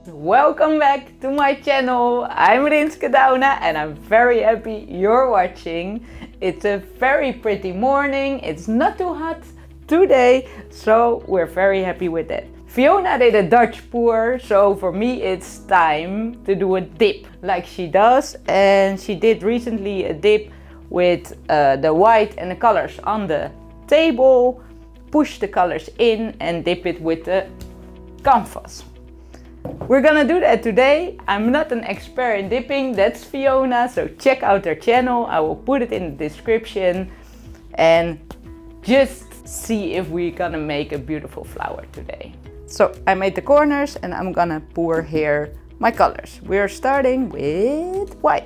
Welcome back to my channel. I'm Rinske Dauna and I'm very happy you're watching. It's a very pretty morning. It's not too hot today, so we're very happy with that. Fiona did a Dutch pour, so for me it's time to do a dip like she does. And she did recently a dip with the white and the colors on the table. Push the colors in and dip it with the canvas. We're gonna do that today. I'm not an expert in dipping, that's Fiona, so check out her channel. I will put it in the description and just see if we're gonna make a beautiful flower today. So I made the corners and I'm gonna pour here my colors. We're starting with white.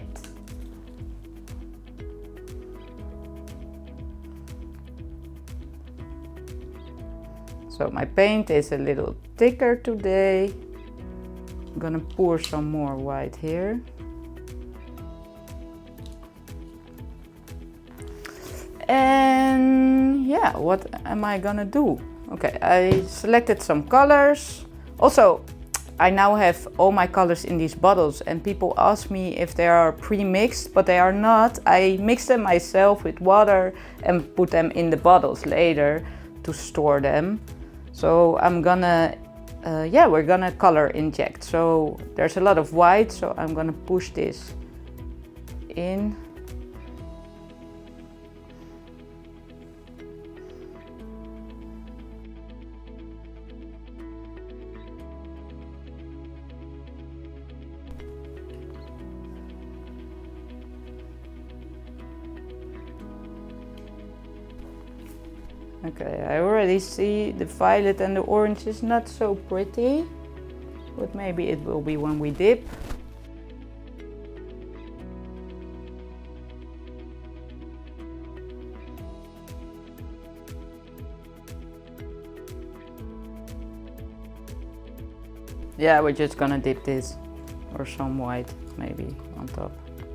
So my paint is a little thicker today. I'm gonna pour some more white here. And yeah, what am I gonna do? Okay, I selected some colors. Also, I now have all my colors in these bottles and people ask me if they are pre-mixed, but they are not. I mix them myself with water and put them in the bottles later to store them. So I'm gonna we're gonna color inject. So there's a lot of white, so I'm gonna push this in. Okay, I already see the violet and the orange is not so pretty, but maybe it will be when we dip. Yeah, we're just gonna dip this, or some white maybe on top.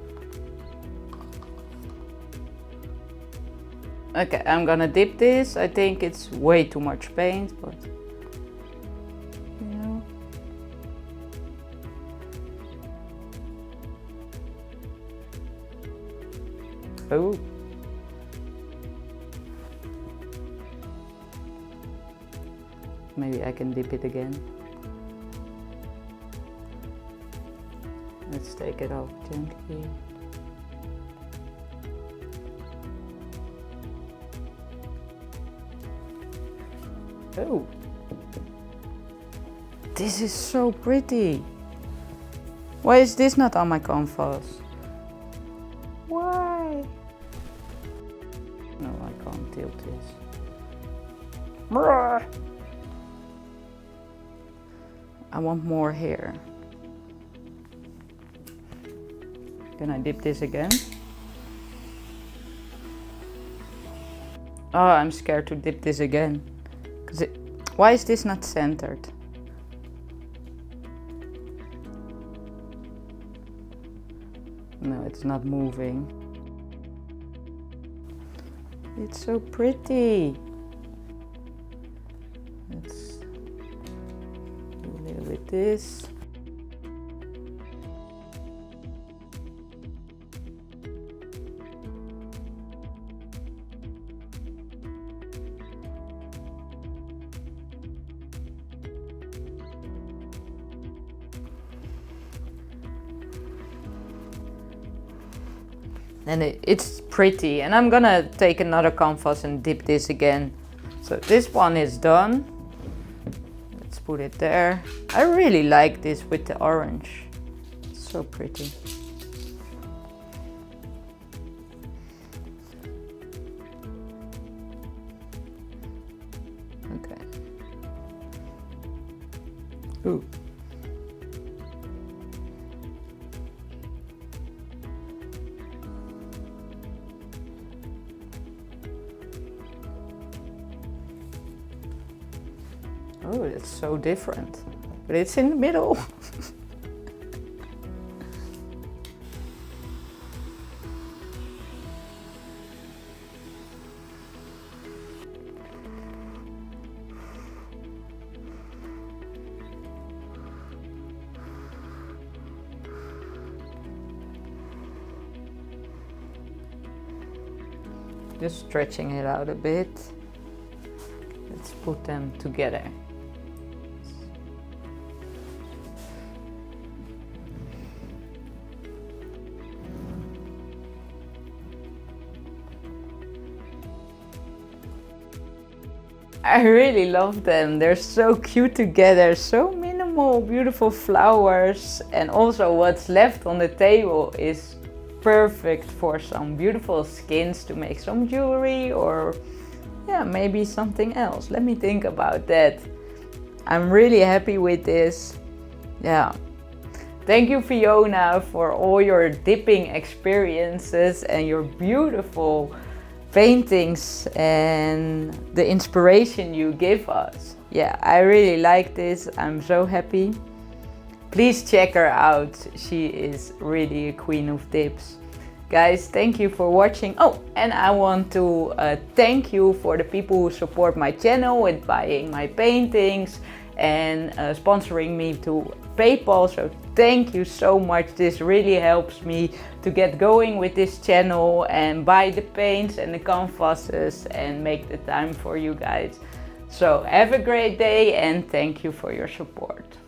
Okay, I'm gonna dip this. I think it's way too much paint, but you know. Oh. Maybe I can dip it again. Let's take it off gently. Oh, this is so pretty. Why is this not on my canvas? Why? No, I can't tilt this. I want more here. Can I dip this again? Oh, I'm scared to dip this again. Why is this not centered? No, it's not moving. It's so pretty. Let's do a little bit this. And it's pretty, and I'm gonna take another canvas and dip this again. So this one is done. Let's put it there. I really like this with the orange. It's so pretty. Okay. Ooh. Oh, it's so different, but it's in the middle. Just stretching it out a bit. Let's put them together. I really love them. They're so cute together, so minimal, beautiful flowers. And also what's left on the table is perfect for some beautiful skins to make some jewelry, or yeah, maybe something else. Let me think about that. I'm really happy with this. Yeah. Thank you, Fiona, for all your dipping experiences and your beautiful paintings and the inspiration you give us. Yeah, I really like this. I'm so happy. Please check her out. She is really a queen of dips. Guys, thank you for watching. Oh, and I want to thank you for the people who support my channel with buying my paintings and sponsoring me to PayPal. So thank you so much. This really helps me to get going with this channel and buy the paints and the canvases and make the time for you guys. So have a great day and thank you for your support.